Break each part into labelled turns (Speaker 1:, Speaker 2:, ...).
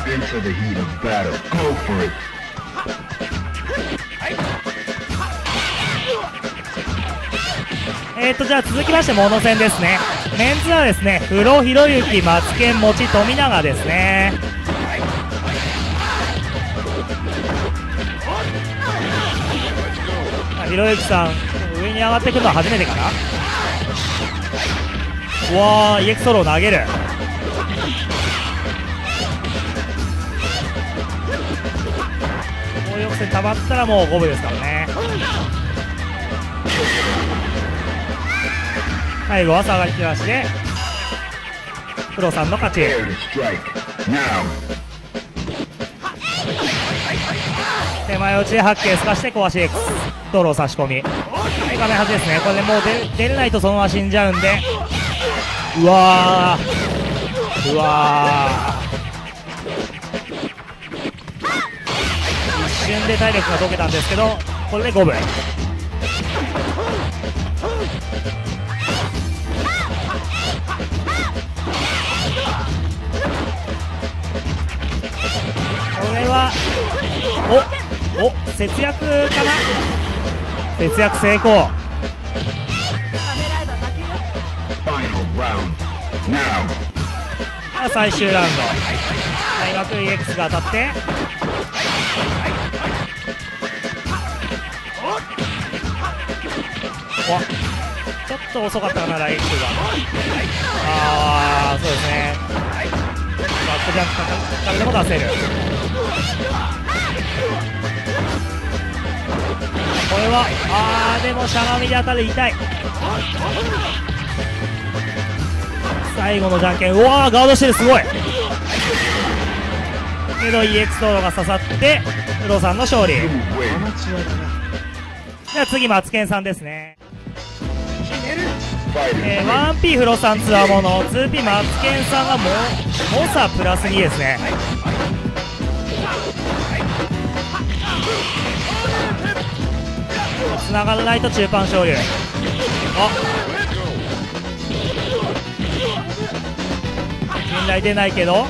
Speaker 1: into the heat of battle. Go for it.
Speaker 2: じゃあ続きましてモノ戦ですね。メンツはですね、風呂ひろゆき、マツケン、もち、富永ですね。ひろゆきさん上に上がってくるのは初めてかな。うわー、EX ソロを投げる。高抑制たまったらもう五分ですからね。最後は下がりきらしでプロさんの勝ち。手前打ちで8ケース化して壊し X 道路を差し込み、画面端ですね。これでもう出れないとそのまま死んじゃうんで、うわー、うわー、一瞬で体力が溶けたんですけど、これで5分。これはお節約かな。節約成功。最終ラウンド大学 EX が当たって、ちょっと遅かったかな、ライフが。そうですね。バックジャンプからでも出せる。これはでもしゃがみで当たる、痛い。最後のじゃんけん、うわー、ガードしてる、すごいけど EX 道路が刺さってプロさんの勝利。では次マツケンさんですね。1P フロさんツアーもの、 2P マツケンさんがモサプラス2ですね。繋がらないと中盤昇竜。信頼出ないけど、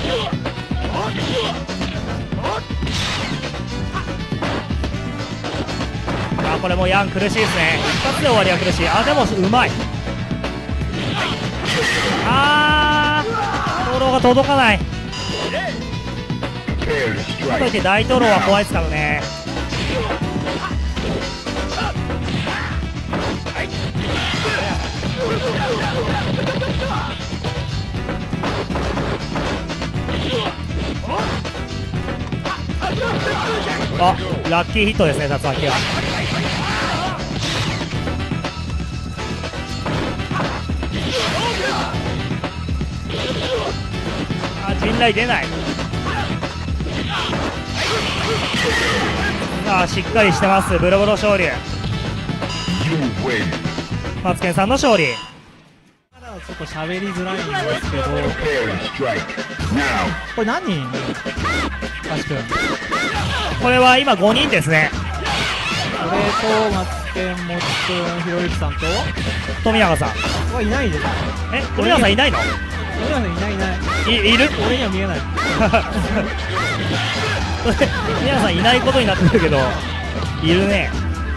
Speaker 2: これもヤン苦しいですね。一発で終わりは苦しい。でもうまい。灯籠が届かない。かといって大灯籠は怖いですからね。ラッキーヒットですね、竜巻は。陣雷出ない。しっかりしてます。ブロブロ勝利。マツケンさんの勝利。
Speaker 3: まだちょっと喋りづらいんですけど、これ何人？確かに
Speaker 2: これは今5人ですね。
Speaker 3: 俺とマツケン、もちくん、ひろゆきさんと
Speaker 2: 富永さん
Speaker 3: はいないです。
Speaker 2: 富永さんいないの？
Speaker 3: 富永さんいない。
Speaker 2: いる？
Speaker 3: 俺には見えない。
Speaker 2: 富永さんいないことになってるけど、いるね。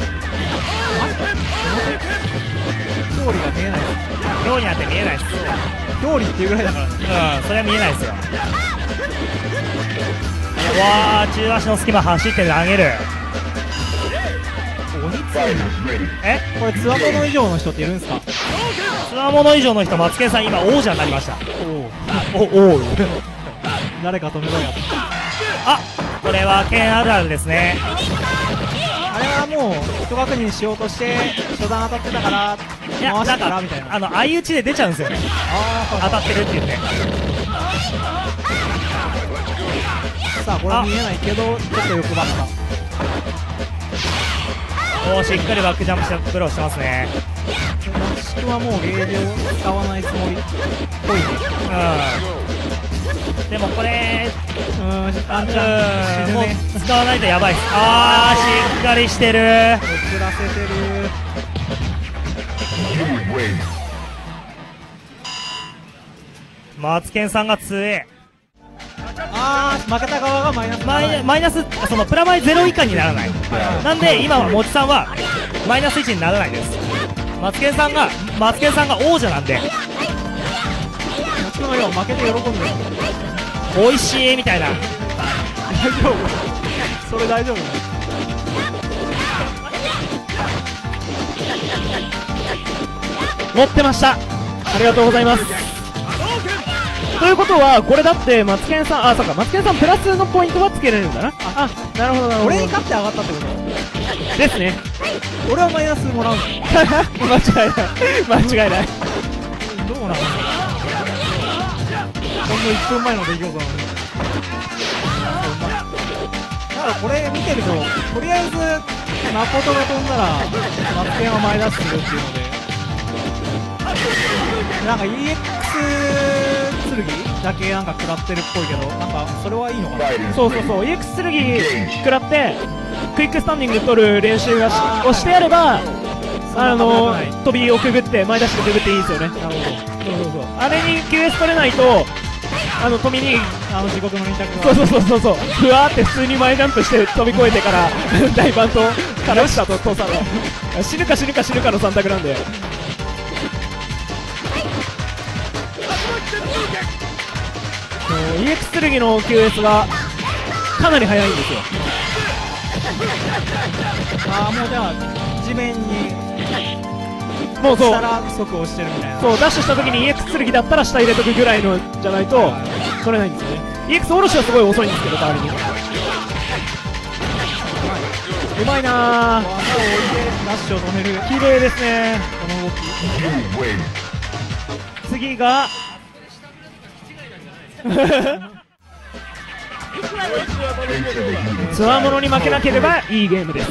Speaker 3: 表裏が見えないです。
Speaker 2: 表裏なんて見えないです。
Speaker 3: 表裏っていうぐらいだから。
Speaker 2: それは見えないですよ。わー、中足の隙間走って投げる。
Speaker 3: 鬼強いな。これつわもの以上の人っているんですか？
Speaker 2: つわもの以上の人、マツケンさん今王者になりました。
Speaker 3: 誰か止めろよ。
Speaker 2: これは剣あるあるですね。
Speaker 3: あれはもう一確認しようとして初段当たってたから回したからみたいな。
Speaker 2: 相打ちで出ちゃうんですよね。当たってるって言って。
Speaker 3: さあこれは見えないけどちょっと欲張った。
Speaker 2: しっかりバックジャンプしてプロしてますね。
Speaker 3: もしくはもうゲージを使わないつもりっぽいね。
Speaker 2: でもこれ
Speaker 3: もう使
Speaker 2: わないとやばいっす。しっかりしてる。
Speaker 3: 遅らせてる。
Speaker 2: マツケンさんが強え。
Speaker 3: 負けた側がマイナス
Speaker 2: マイナス、そのプラマイ0以下にならない。なんで今はもちさんはマイナス1にならないです。マツケンさんが王者なんで、
Speaker 3: もちろんよ負けて喜んでる。
Speaker 2: 美味しいみたいな。
Speaker 3: 大丈夫、それ大丈夫。
Speaker 4: 持ってました。ありがとうございます。ということはこれだってマツケンさん、そうか、マツケンさんプラスのポイントはつけれるんだな。なるほどなるほど。
Speaker 3: 俺に勝って上がったってこと
Speaker 4: ですね。
Speaker 3: 俺はマイナスもらうの。
Speaker 4: 間違いない。
Speaker 3: どうなの。ほんの1分前の出来事なのに。だからこれ見てると、とりあえず誠が飛んだらマツケンは前出しするっていうので、なんか EX 剣だけなんか食らってるっぽいけど、なんかそれはいいのかな。
Speaker 4: そう EX 剣食らってクイックスタンディング取る練習をしてやれば、飛びをくぐって前出しでくぐっていいですよね。なるほど。そうあれに QS 取れないと飛びに
Speaker 3: 地獄の2択が
Speaker 4: そうふわーって普通に前ジャンプして飛び越えてから大バンとからしたと父さんが死ぬかの3択なんで。EX 剣の QS がかなり速いんですよ。
Speaker 3: もうじゃあ地面に
Speaker 4: もうそう
Speaker 3: したら即押してるみたいな。
Speaker 4: ダッシュした時に EX 剣だったら下入れとくぐらいのじゃないと取れないんですよね。EX 下ろしはすごい遅いんですけど、代わりにうまいなー。
Speaker 3: 技を置いてダッシュを止める。
Speaker 4: 綺麗ですね。
Speaker 3: この動き。
Speaker 4: 次がつわものに負けなければいいゲームです。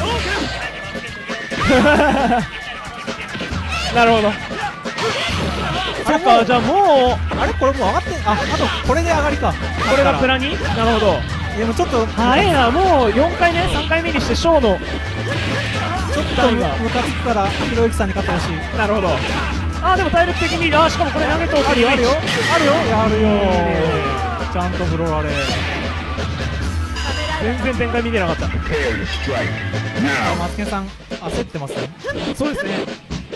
Speaker 4: なるほど。そっか、じゃあもう
Speaker 3: あれこれもう上がって、あとこれで上がりか。
Speaker 4: これがプラ2。なるほど。
Speaker 3: でもちょっと
Speaker 4: 早いな。もう4回ね、3回目にしてショーの
Speaker 3: ちょっとムカつくからひろゆきさんに勝ってほしい。
Speaker 4: なるほど。でも体力的にしかもこれ投げと
Speaker 3: あるよやるよちゃんとフローラレ。
Speaker 4: 全然展開見てなかった。
Speaker 1: Prepare to strike.
Speaker 3: マツケンさん焦ってますね。
Speaker 4: そうですね。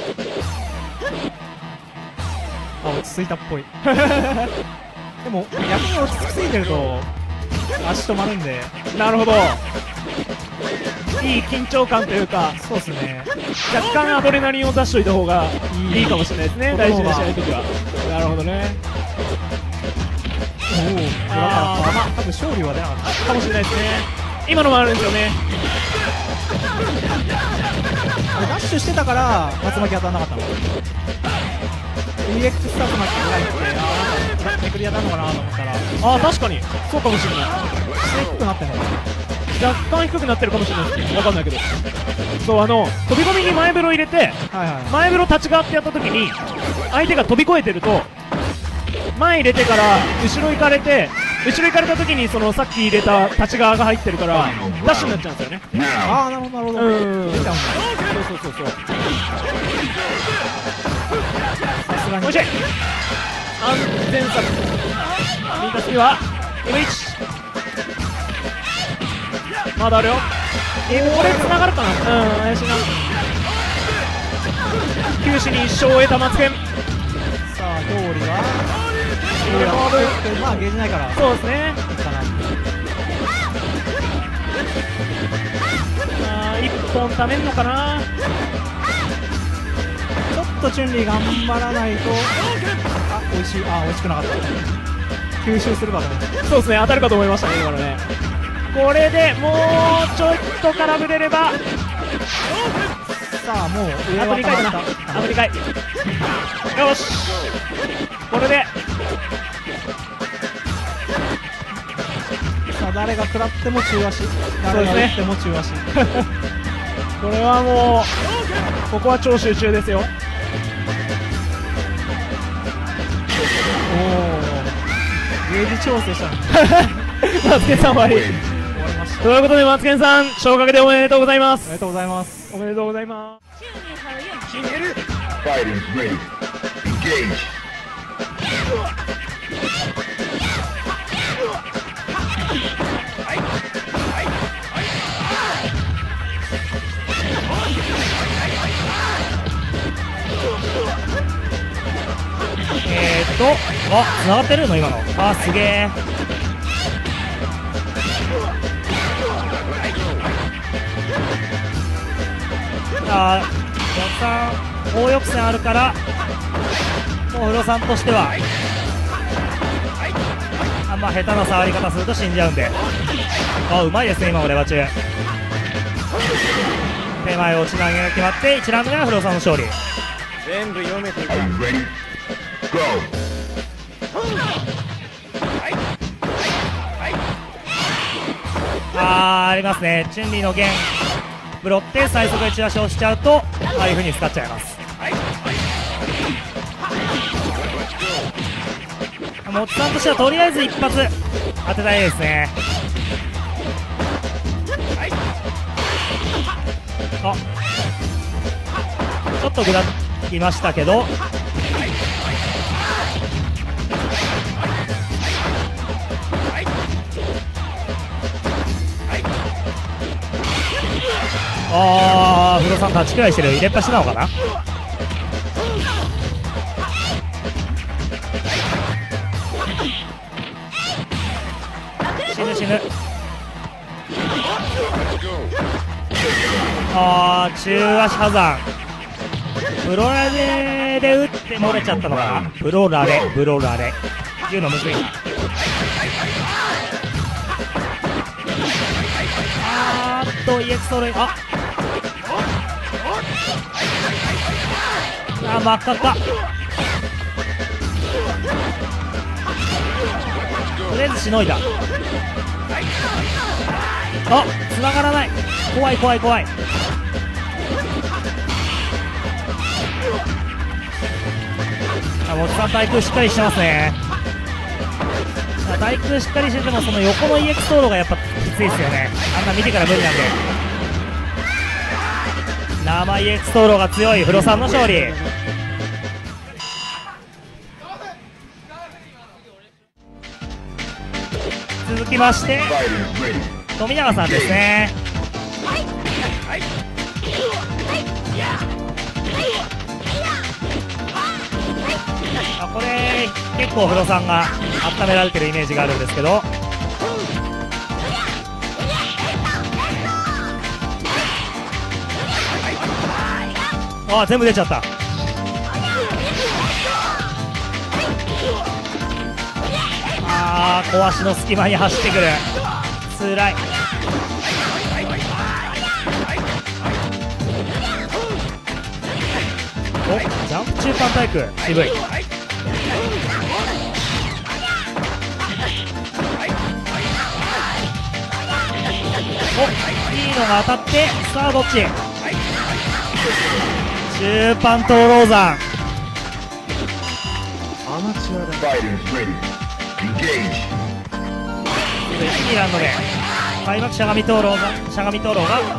Speaker 3: 落ち着いたっぽい。でも逆に落ち着きすぎてると足止まるんで。
Speaker 4: なるほど。いい緊張感というか、
Speaker 3: そうですね。
Speaker 4: 若干アドレナリンを出しといた方がいいかもしれないですね。大事な試合の時は。なるほどね。
Speaker 3: 多分勝利は出なかった
Speaker 4: かもしれないですね。今のもあるんですよね。
Speaker 3: ダッシュしてたから竜巻当たんなかったの。 EX スタート巻きが入ってめくり当たんのかなと思ったら、
Speaker 4: 確かにそうかもしれない。
Speaker 3: 低くなってんのかな。
Speaker 4: 若干低くなってるかもしれないです。分かんないけど、そう飛び込みに前風呂入れて、前風呂立ち側ってやった時に相手が飛び越えてると、前入れてから後ろ行かれた時にそのさっき入れた立ち側が入ってるからダッシュになっちゃうんですよね。
Speaker 3: なるほどなるほど。出ちゃうんだ。
Speaker 4: そう
Speaker 3: さすがに
Speaker 4: おいしい。安全策。ミータ次は M1 まだあるよ。これ繋がるかな。怪しいな。九死に一生を得たマツケン。
Speaker 3: さあ勝利はまあゲージないから
Speaker 4: そうですね。1本ためんのかな。
Speaker 3: ちょっとチュンリー頑張らないと。美味しい。美味しくなかった。吸収するかと思って。
Speaker 4: そうですね、当たるかと思いましたね、今のね。これでもうちょっと空振れれば。
Speaker 3: さあもう上
Speaker 4: あと2回だな。あと2回。よし、これで
Speaker 3: さあ誰が食らっても中足、誰が打っても中足。
Speaker 4: これはもうここは超集中ですよ。
Speaker 3: ゲージ調整したの。
Speaker 4: マツケンさん終わり。ということでマツケンさん昇格でおめでとうございます。
Speaker 3: おめでとうございます。
Speaker 4: おめでとうございます。
Speaker 1: Fighters ready. Engage.
Speaker 2: と、繋がってるの今の。すげえ。さん大抑線あるから、もうフロさんとしてはあんま下手な触り方すると死んじゃうんで。うまいですね今もレバ中。手前落ち投げが決まって1ラウンド目はフロさんの勝利。
Speaker 4: 全部読めていた。
Speaker 1: Are you ready? Go!
Speaker 2: ありますね。チュンリーの弦ブロって最速で打ち出しをしちゃうと、ああいう風に使っちゃいます。モツさんとしてはとりあえず一発当てたいですね。ちょっとぐらきましたけど、フロさん立ちくらいしてる。入れっぱしなのかな。死ぬ死ぬ。中足破山。プロラレで打って漏れちゃったのかな。プロラレ言うのむずいな。EX ソロイ真っ赤っか。とりあえずしのいだ。繋がらない。怖い。モツさん対空しっかりしてますね。対空しっかりしててもその横の EX ソロがやっぱきついですよね。あんな見てから無理なんで。生 EX ソロが強いフロさんの勝利。続きまして富永さんですね。これ結構フロさんが温められてるイメージがあるんですけど、全部出ちゃった。小足の隙間に走ってくる。つらい。ジャンプ中間対空渋い。いいのが当たって、さあどっち。中盤とローザン。2ラウンドで開幕しゃがみ灯籠が当たって、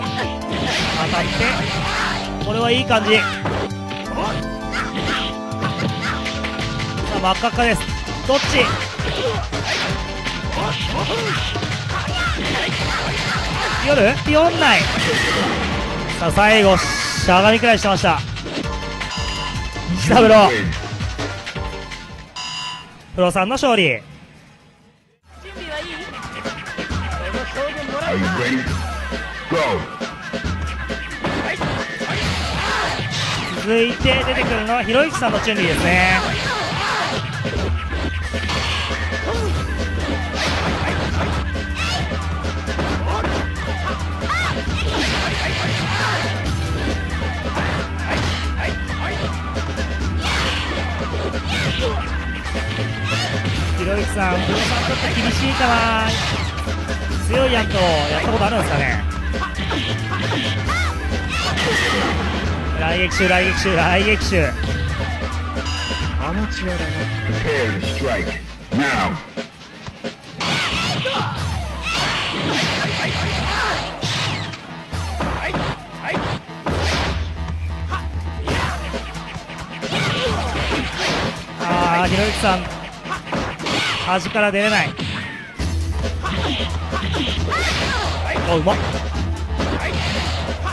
Speaker 2: これはいい感じ。真っ赤っかです。どっち。ピヨンない。さあ最後しゃがみくらいしてました。下風呂プロさんの勝利。
Speaker 1: Are you ready? Go!
Speaker 2: 続いて出てくるのはひろゆきさんのチュンリーですね。ひろゆきさん、プロさんちょっと厳しいかな。強いやんとやったことあるんですかね。来撃手。
Speaker 4: アマチュアだな。
Speaker 1: Prepare to strike. Now!
Speaker 2: ひろゆきさん端から出れない。うまっ。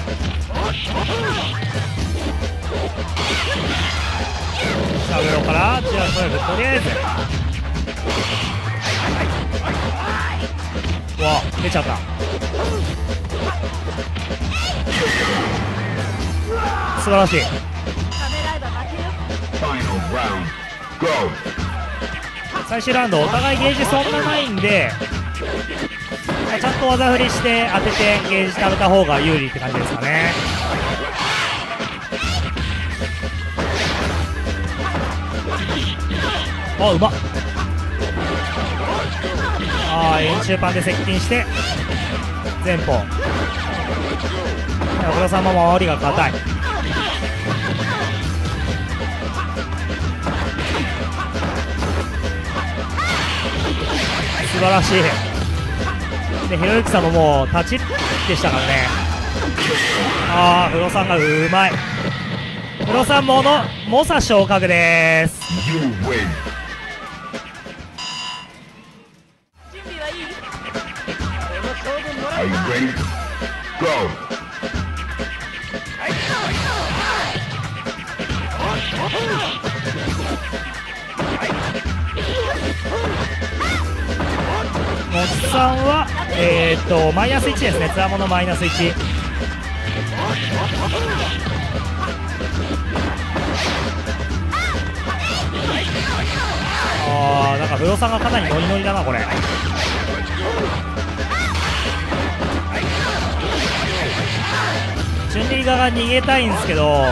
Speaker 2: 下ベロからは中足ポイント、とりあえずうわ出ちゃった。素晴らしい。最終ラウンドお互いゲージそんなないんで、ちゃんと技振りして当ててゲージ食べた方が有利って感じですかね。あ、うまっ。円中パンで接近して前方。黒さんも守りが硬い。素晴らしい。でひろゆきさんももう立ちでしたからね。黒さんがうまい。黒さんもの猛者昇格です。
Speaker 1: Are you ready? Go!
Speaker 2: もっさんはマイナス1ですね。つわものマイナス1。なんかブロさんがかなりノリノリだなこれ。チュンリー側が逃げたいんですけど、もう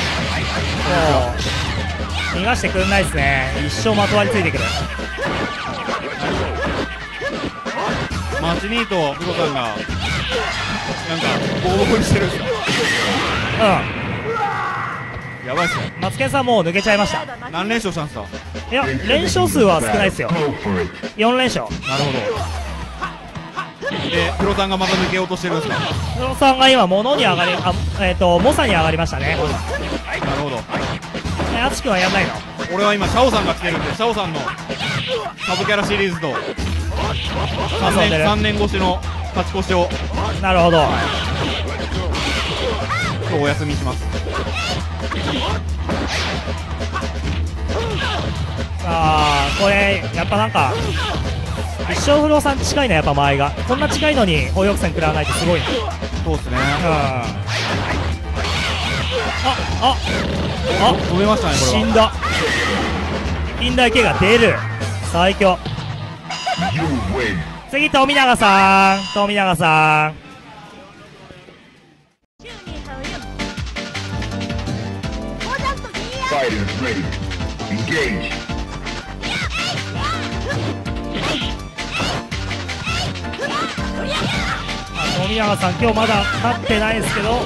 Speaker 2: 逃がしてくんないですね。一生まとわりついてくる。
Speaker 5: マチニーとブロさんがなんかボコボコにしてるんですか。やばいっすね。
Speaker 2: マツケンさんもう抜けちゃいました。
Speaker 5: 何連勝したんですか。
Speaker 2: いや連勝数は少ないですよ。4連勝。
Speaker 5: なるほど。でブロさんがまた抜けようとしてるんですか。
Speaker 2: ブロさんが今物に上がり猛者に上がりましたね。
Speaker 5: なるほど。
Speaker 2: あつくんはやんないの。
Speaker 5: 俺は今シャオさんが来てるんで、シャオさんのサブキャラシリーズと3年越しの勝ち越しを。
Speaker 2: なるほど。
Speaker 5: 今日お休みします。
Speaker 2: これやっぱなんか一生不動産近いな。やっぱ間合いがこんな近いのに砲翼戦食らわないってすごいな。
Speaker 5: そうですね。止めましたねこれは。
Speaker 2: 死んだ。近代系が出る。最強。次富永さん。富永さん。
Speaker 1: Fighters ready. Engage.
Speaker 2: 富永さん今日まだ勝ってないですけど、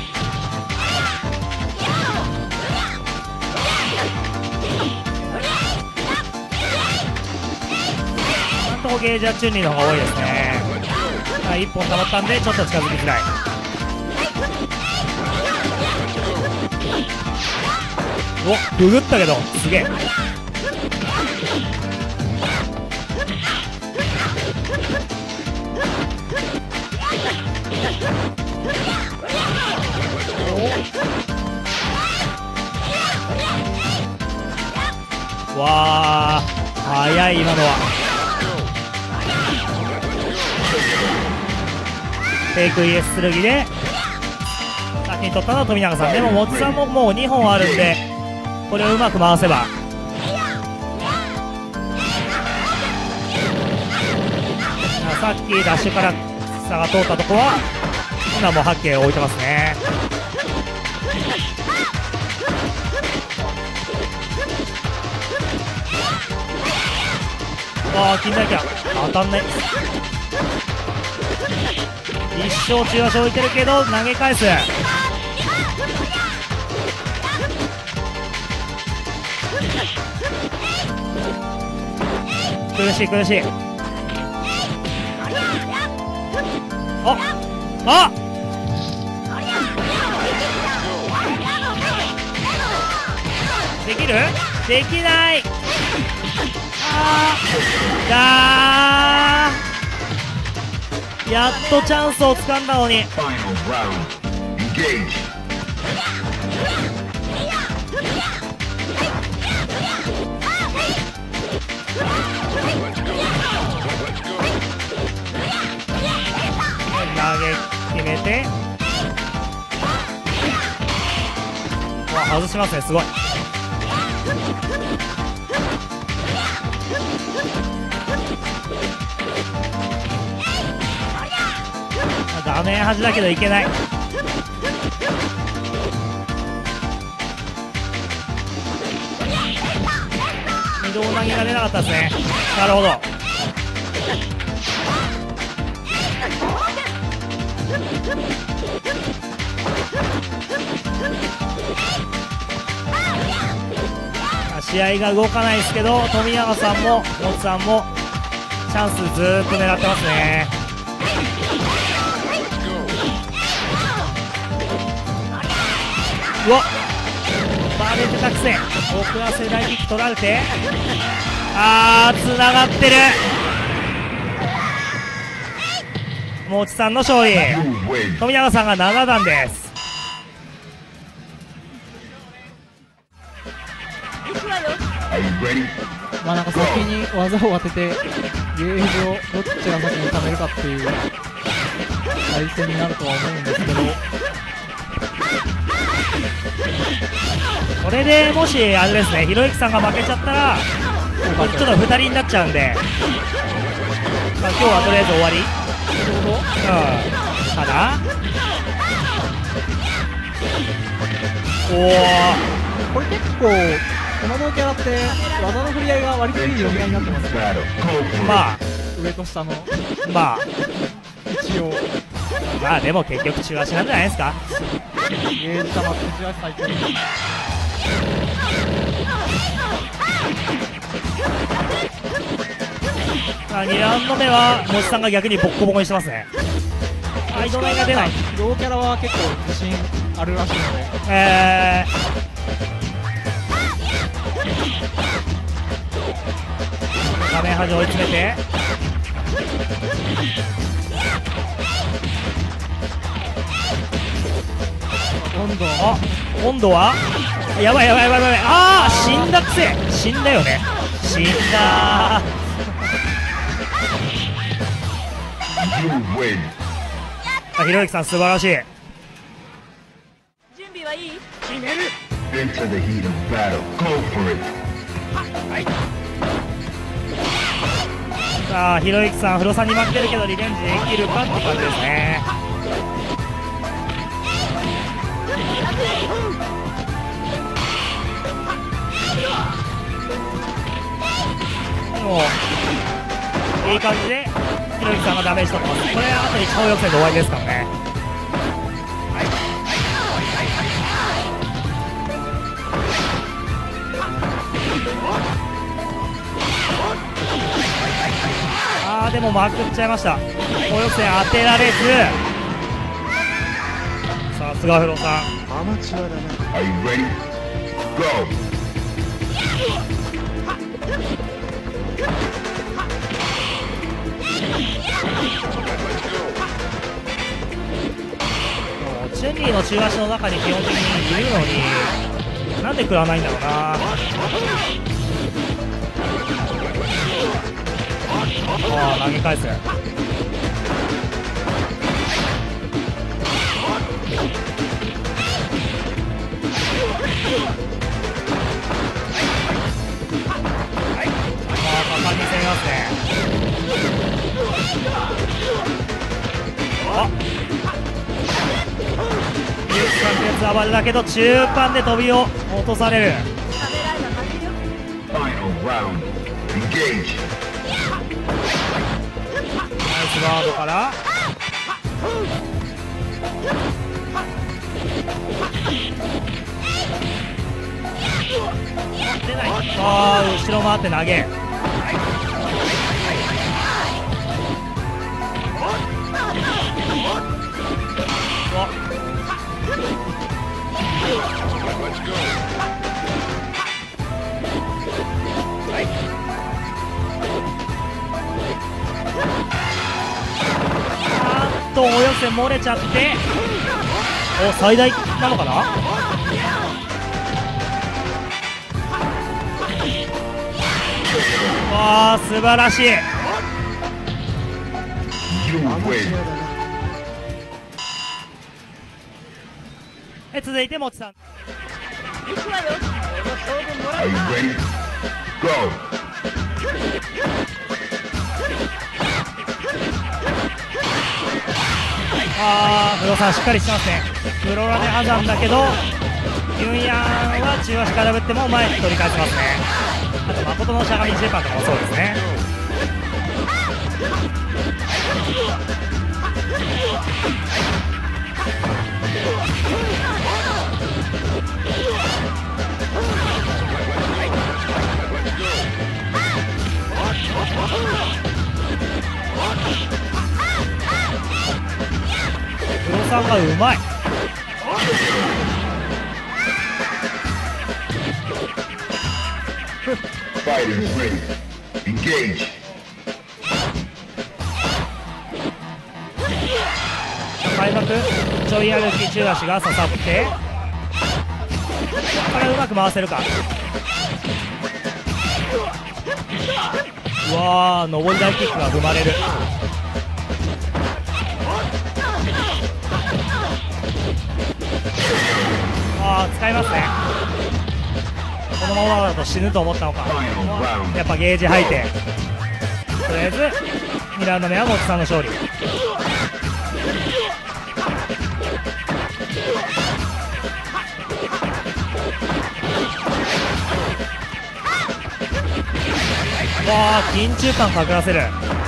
Speaker 2: なんともゲージはチュンリーの方が多いですね。1本溜まったんでちょっと近づきづらい。おググったけどすげえ。わあ速い今のは。フェイク ES 剣で先に取ったのは富永さん。でももちさんももう2本あるんでこれをうまく回せば。さっきダッシュから差が通ったとこは今もう8軒置いてますね。近代キャ当たんない。一生中足置いてるけど投げ返す。苦しい苦しい。あできるできない。やっとチャンスをつかんだのに。 て、うわ外しますね、すごい。画面端だけどいけない。二度投げが出なかったですね。なるほど。試合が動かないですけど、富永さんもモツさんもチャンスずーっと狙ってますね。うわっ、バーレンテ作戦、遅らせ大キック取られて、つながってる。もちさんの勝利。
Speaker 1: You win.
Speaker 2: 富永さんが7段です。
Speaker 1: Are you ready?
Speaker 3: まあなんか先に技を当ててゲージをどっちが先に貯めるかっていう対戦になるとは思うんですけど、
Speaker 2: これでもしあれですね、ひろゆきさんが負けちゃったらこっちの2人になっちゃうんで、まあ、今日はとりあえず終わりかな。
Speaker 3: これ結構この同キャラって技の振り合いが割といい読み合いになってますね。
Speaker 1: Battle. Go for
Speaker 2: まあ
Speaker 3: 上と下の
Speaker 2: まあ
Speaker 3: 一応
Speaker 2: まあでも結局中足なんじゃないですか。
Speaker 3: ゲージ溜まって中足最強に。
Speaker 2: 2ラウンド目はもちさんが逆にボッコボコにしてますね。移動が出ない。
Speaker 3: 同キャラは結構自信あるらしいので、
Speaker 2: 画面端追い詰めて、今度はやばいやばいやばいやばい。死んだくせ。死んだよね。死んだ
Speaker 1: it. You win.
Speaker 2: ひろゆきさん素晴らしい。
Speaker 6: 準備はいい？
Speaker 1: Into the heat of battle. Go for it.
Speaker 2: さあひろゆきさん風呂さんに負けてるけどリベンジできるかって感じですね。でもいい感じでひろゆきさんがダメージ取ってます。これあと1本予選で終わりですからね。でもまくっちゃいました。本予選当てられず。さすが風呂さん。
Speaker 1: Are you ready? Go.
Speaker 2: チェンリーの中足の中に基本的にいるのになんで食らわないんだろうな。投げ返す。果敢に攻めますね。ゆうきさんってやつ暴れだけど中間で飛びを落とされる。
Speaker 1: Final round. Engage.
Speaker 2: ナイスガードから出ない。後ろ回って投げ。およせ漏れちゃって、最大なのかな。素晴らしい。
Speaker 1: You win.
Speaker 2: はい、続いてもちさん。
Speaker 1: Are you ready? Go!
Speaker 2: フロさんしっかりしてますね。フロラで挟んだけどユンヤンは中足からぶっても前に取り返せますね。あと誠のしゃがみジェパンとかもそうですね。フロさんがうまい。
Speaker 1: Fighters ready. Engage.
Speaker 2: 開幕ちょい歩き中足が刺さってこれうまく回せるか。うわー、上り台キックが踏まれる。使いますね。このままだと死ぬと思ったのか。やっぱゲージ吐いて、とりあえず2ラウンド目はもちさんの勝利。わー、緊張感かくらせる。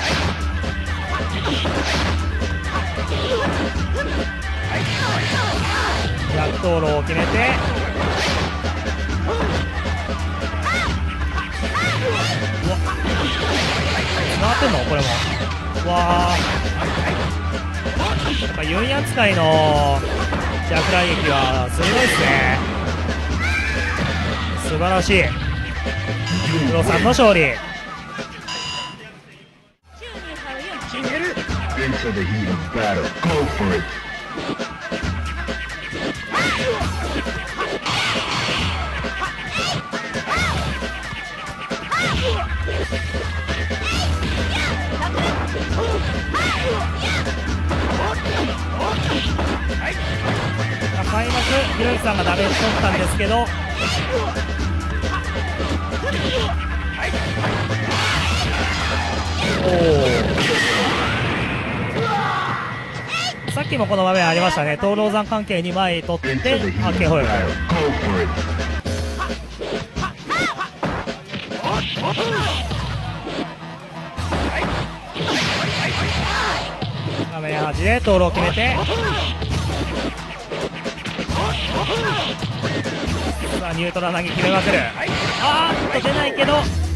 Speaker 2: 逆灯籠を決めて、うわっ、繋がってんのこれも。わー、やっぱユンヤン使いの弱雷撃は鋭いですね。素晴らしい。プロさんの勝利。
Speaker 1: Into the heat of battle. Go for it.
Speaker 2: 開幕ひろゆきさんがダメージ取ったんですけど、さっきもこの場面ありましたね。東狼山関係2枚取って発見ホイール。画面端で灯籠を決めて、さあニュートラ投げ決めまくる。出ないけど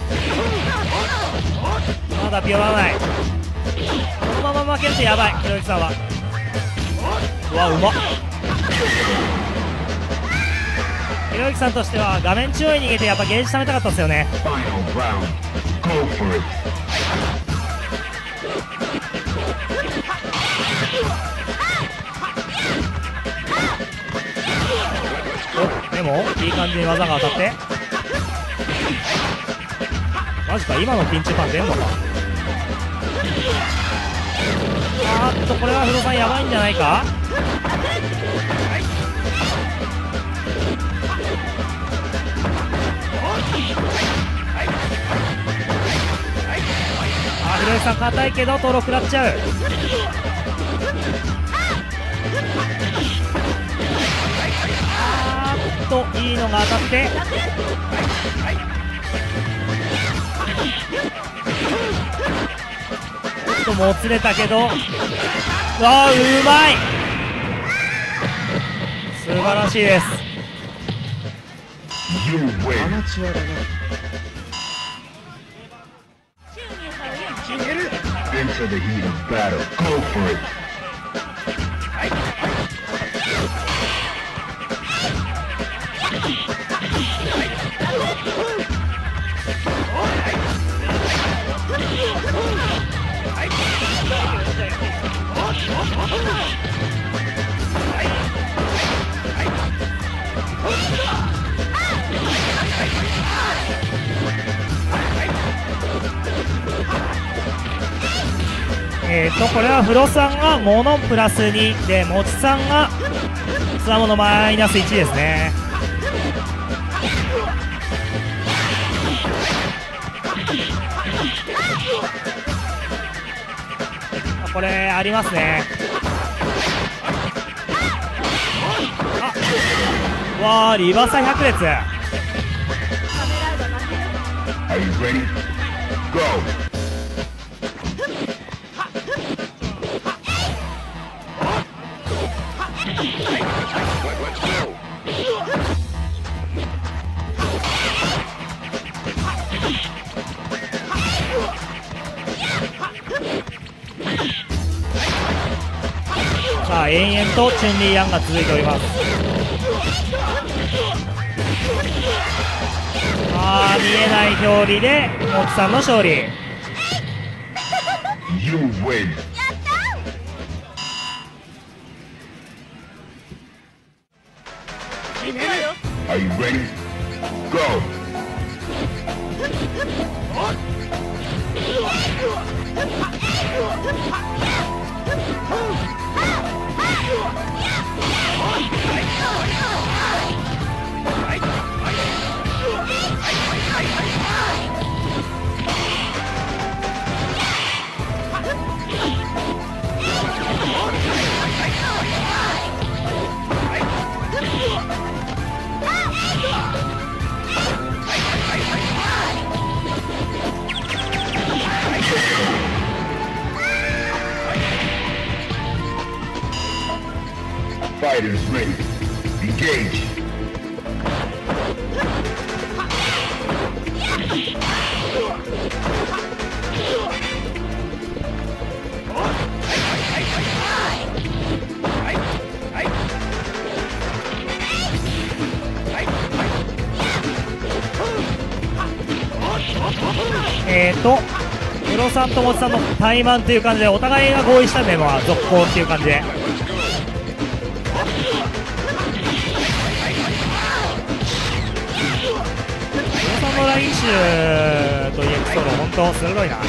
Speaker 2: まだピオらない。このまま負けるとやばい。ひろゆきさんはうわ、うまっ。ひろゆきさんとしては画面中央に逃げてやっぱゲージ溜めたかったですよね。でもいい感じに技が当たって、マジか、今のピンチパン出んのか。これは不動産やばいんじゃないか。ひろゆきさん硬いけど登録食らっちゃう。いいのが当たって、ちょっともつれたけど、うまい、素晴らしいです。
Speaker 1: アマチュアだな。Into the heat of battle. Go for it.
Speaker 2: これはフロさんがモノプラス2で、もちさんがつわものマイナス1ですね。これありますね。あ、わあリバーサ100列。
Speaker 1: Are you ready? Go!
Speaker 2: さあ延々とチュンリーアンが続いております。見えない表裏でモツさんの勝利。
Speaker 1: You win! Are you ready? Go! 'Fighters ready. Engage.
Speaker 2: ムロさんとモツさんの対マンという感じでお互いが合意したんで、続行っていう感じで。ムロさんのライン集と EX ソロ本当鋭いな。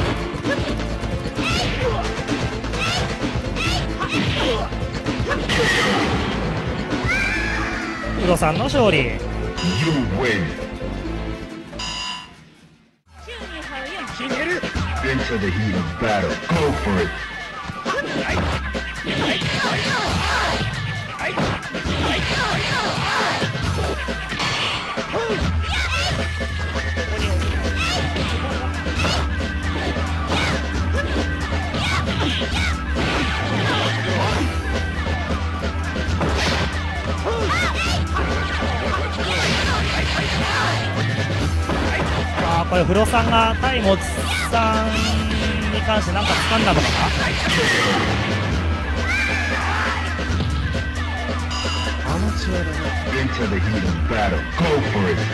Speaker 2: ムロさんの勝利。
Speaker 1: You win. Into the heat of battle. Go for it.
Speaker 2: これフロさんが対モツさんに関して何か掴んだのかな。
Speaker 1: Into the heat of battle. Go for it.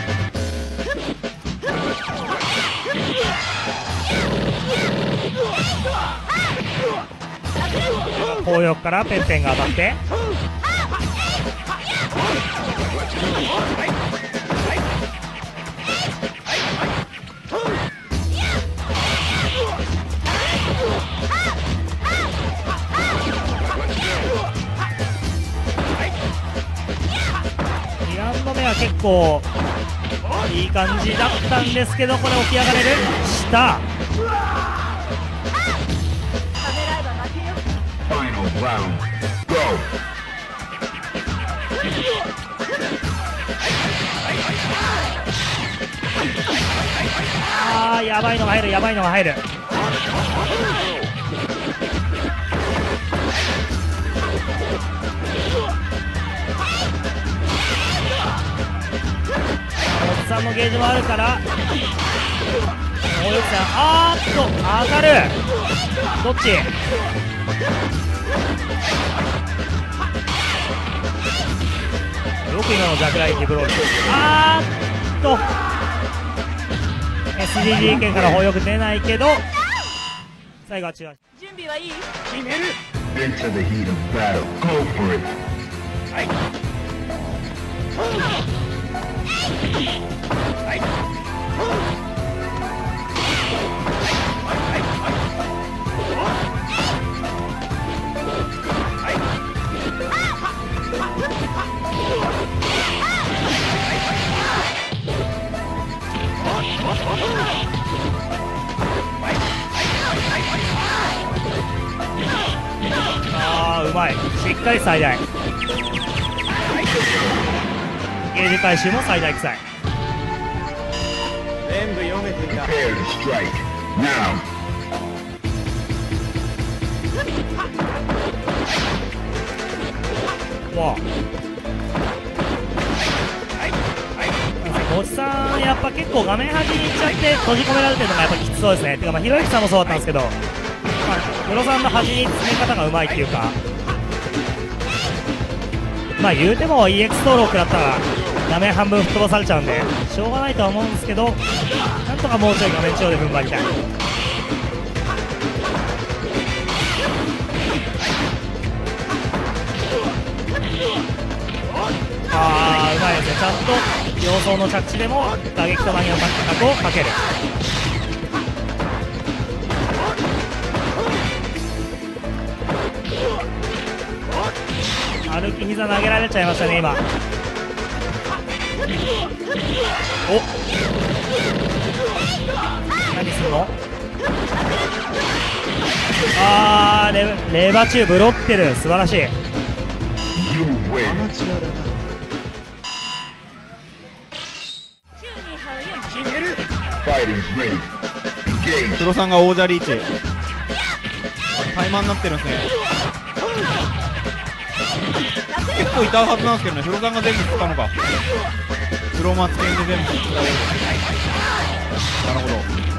Speaker 2: 後翼からペンペンが当たって2ラウンド目は結構いい感じだったんですけど、これ起き上がれる下。
Speaker 1: Final round. Go.
Speaker 2: やばいのが入る、やばいのが入る。モツさんのゲージもあるから大横さん、上がる。どっち。よく今のジャクラインにブロール。SDD 圏から砲翼出ないけど最後は違う。
Speaker 6: 準備はいい？
Speaker 4: 決める。
Speaker 1: Into the heat of battle. Go for it.
Speaker 6: はい。
Speaker 2: しっかり最大ゲージ回収も最大臭い。
Speaker 4: 全部読めていた。
Speaker 1: Prepare to strike. Now.
Speaker 2: わあおじさんやっぱ結構画面端に行っちゃって閉じ込められてるのがやっぱきつそうですね。てかまあひろゆきさんもそうだったんですけど、まあ、ムロさんの端に詰め方がうまいっていうか、まあ言うても EX 登録だったら画面半分吹っ飛ばされちゃうんでしょうがないとは思うんですけど、なんとかもうちょい画面中央で踏ん張りたい。あーうまいですね。ちゃんと様相の着地でも打撃とマニアの角をかける。歩き膝投げられちゃいましたね今。お何すんの。あーレバ中ブロってる。素晴らしい。
Speaker 1: You win. Fighting ready. Engage.
Speaker 5: 黒さんが王者リーチタイマーになってるんですね。結構いたはずなんですけどね。黒さんが全部振ったのか。黒マツケンで全部振った。なるほど。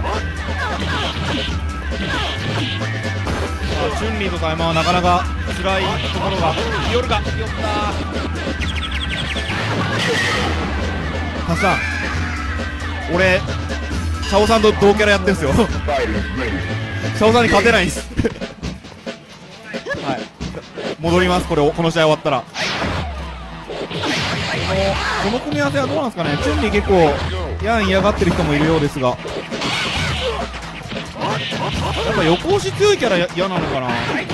Speaker 5: チュンリーとタイマーはなかなか辛いところが。寄るか。寄ったハッサン、俺シャオさんと同キャラやってるんですよ。シ
Speaker 1: Fighters ready.
Speaker 5: ャオさんに勝てないんです。はい、戻ります。この試合終わったら。この組み合わせはどうなんですかね。チュンリー結構やん嫌がってる人もいるようですが、やっぱ横押し強いキャラ嫌なのかな。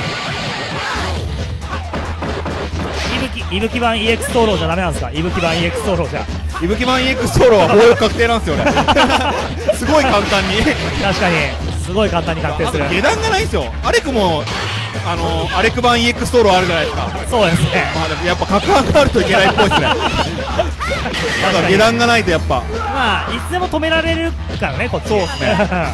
Speaker 2: いぶき版 EX 灯籠じゃダメなんですか。いぶき版 EX 灯籠じゃ。
Speaker 5: いぶき版 EX ソロは防御確定なんですよね。すごい簡単に。
Speaker 2: 確かにすごい簡単に確定する。
Speaker 5: 下段がないんですよ。アレクもアレク版 EX ソロあるじゃないですか。
Speaker 2: そうですね。
Speaker 5: まあでもやっぱ格反があるといけないっぽいですね。なんか下段がないとやっぱ。
Speaker 2: まあいつでも止められるからねこっち。
Speaker 5: そうですね。
Speaker 1: Final round.
Speaker 5: や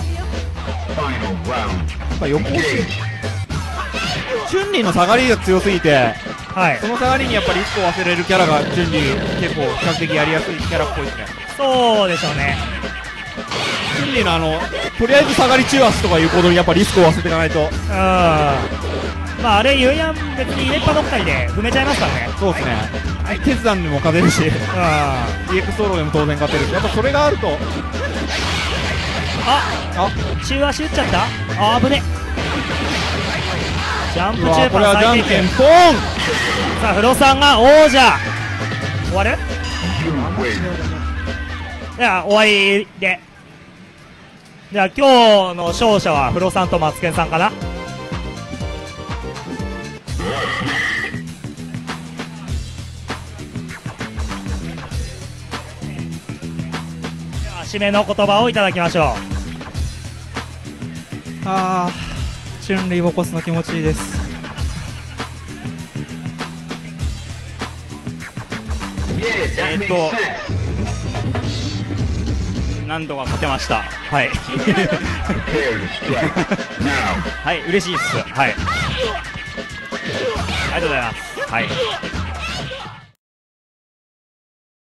Speaker 5: っぱ横押し
Speaker 1: Engage.
Speaker 5: チュンリーの下がりが強すぎて、
Speaker 2: はい
Speaker 5: その下がりにやっぱりリスクを忘れるキャラがチュンリー結構比較的やりやすいキャラっぽいですね。
Speaker 2: そうでしょうね。
Speaker 5: チュンリーのとりあえず下がり中足とかいうことにやっぱリスクを忘れていかないと。
Speaker 2: うん。まああれユンヤン別に入れっぱどっかりで踏めちゃいますからね。
Speaker 5: そうですね。決断でも勝てるし、
Speaker 2: うん。
Speaker 5: EX ソロでも当然勝てるし、やっぱそれがあると。
Speaker 2: あ
Speaker 5: あ、
Speaker 2: 中足打っちゃった。あぶね。ジャンプ
Speaker 5: うわ
Speaker 2: 中
Speaker 5: これはじゃんけんポン。
Speaker 2: さあフロさんが王者。終わる。
Speaker 1: You win.
Speaker 2: じゃあ終わりで。じゃあ今日の勝者はフロさんとマツケンさんかな。では締めの言葉をいただきましょう。
Speaker 3: あーチュンリーボコスの気持ちいいです。
Speaker 6: 何度か勝てました。はい。
Speaker 1: Prepare to strike. Now.
Speaker 6: はい、嬉しいです。はい。ありがとうございます。はい。